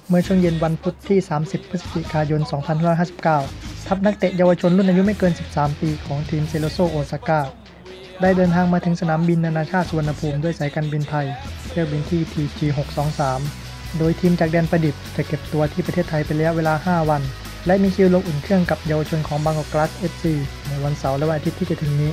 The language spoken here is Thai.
เมื่อช่วงเย็นวันพุธที่ 30 พฤศจิกายน 2559 ทัพนักเตะเยาวชนรุ่นอายุไม่เกิน 13 ปีของทีมเซโรโซโอซาก้าได้เดินทางมาถึงสนามบินนานาชาติสุวรรณภูมิด้วยสายการบินไทยเที่ยวบินที่ TG623 โดยทีมจากแดนประดิษฐ์จะเก็บตัวที่ประเทศไทยเป็นระยะเวลา 5 วันและมีคิวลงอุ่นเครื่องกับเยาวชนของบางกอกกลาส FC ในวันเสาร์และวันอาทิตย์ที่จะถึงนี้